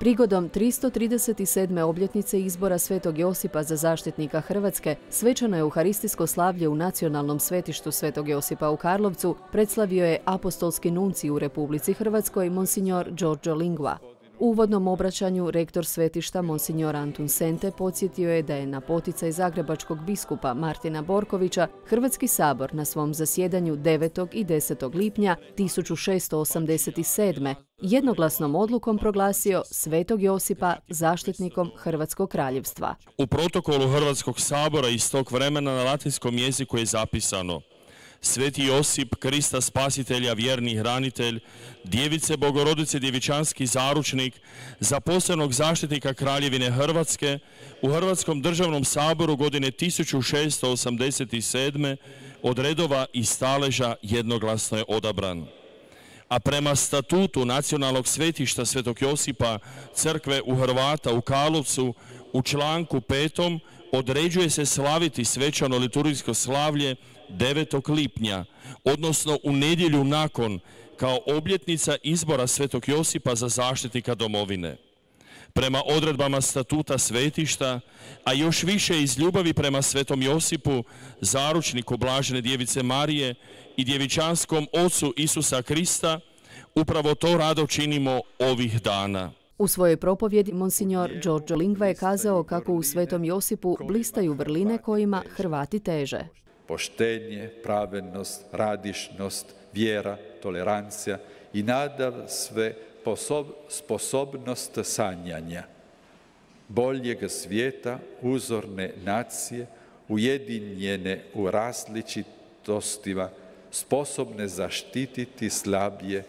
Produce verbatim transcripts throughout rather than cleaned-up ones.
Prigodom tristo trideset sedme obljetnice izbora Svetog Josipa za zaštitnika Hrvatske, svečano euharistijsko slavlje u nacionalnom svetištu Svetog Josipa u Karlovcu predslavio je apostolski nuncij u Republici Hrvatskoj, monsignor Giorgio Lingua. U uvodnom obraćanju rektor svetišta, monsignor Antun Sente, podsjetio je da je na poticaj zagrebačkog biskupa Martina Borkovića Hrvatski sabor na svom zasjedanju devetog i desetog lipnja tisuću šessto osamdeset sedme. jednoglasnom odlukom proglasio Svetog Josipa zaštitnikom Hrvatskog kraljevstva. U protokolu Hrvatskog sabora iz tog vremena na latinskom jeziku je zapisano: Sveti Josip, Krista spasitelja, vjerni hranitelj, Djevice Bogorodice, djevičanski zaručnik, za posebnog zaštitnika Kraljevine Hrvatske, u Hrvatskom državnom saboru godine tisuću šessto osamdeset sedme od redova i staleža jednoglasno je odabran. A prema statutu Nacionalnog svetišta Svetog Josipa crkve u Hrvata u Karlovcu u članku petom određuje se slaviti svečano liturgijsko slavlje devetog lipnja, odnosno u nedjelju nakon, kao obljetnica izbora Svetog Josipa za zaštitnika domovine. Prema odredbama statuta svetišta, a još više iz ljubavi prema Svetom Josipu, zaručniku Blažene Djevice Marije i djevičanskom ocu Isusa Krista, upravo to rado činimo ovih dana. U svojoj propovjedi monsignor Giorgio Lingua je kazao kako u Svetom Josipu blistaju vrline kojima Hrvati teže. Poštenje, pravednost, radišnost, vjera, tolerancija i nadasve sposobnost sanjanja. Boljeg svijeta, uzorne nacije, ujedinjene u različitostima, sposobne zaštititi slabije,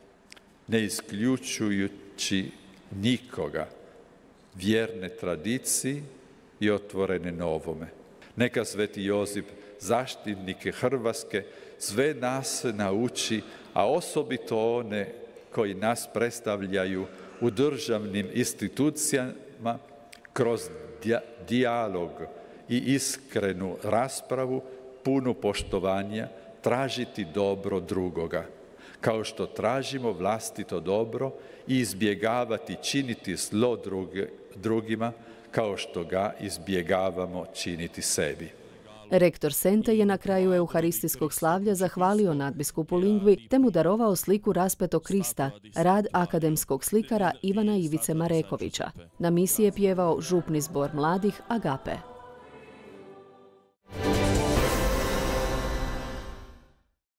ne isključujući nikoga, vjerne tradiciji i otvorene novome. Neka Sveti Josip, zaštitnik Hrvatske, sve nas nauči, a osobito one koji nas predstavljaju u državnim institucijama, kroz dijalog i iskrenu raspravu, punu poštovanja, tražiti dobro drugoga, kao što tražimo vlastito dobro i izbjegavati činiti zlo drugima, kao što ga izbjegavamo činiti sebi. Rektor Sente je na kraju euharistijskog slavlja zahvalio nadbiskupu Lingvi te mu darovao sliku raspetog Krista, rad akademskog slikara Ivana Ivice Marekovića. Na misiji je pjevao župni zbor mladih Agape.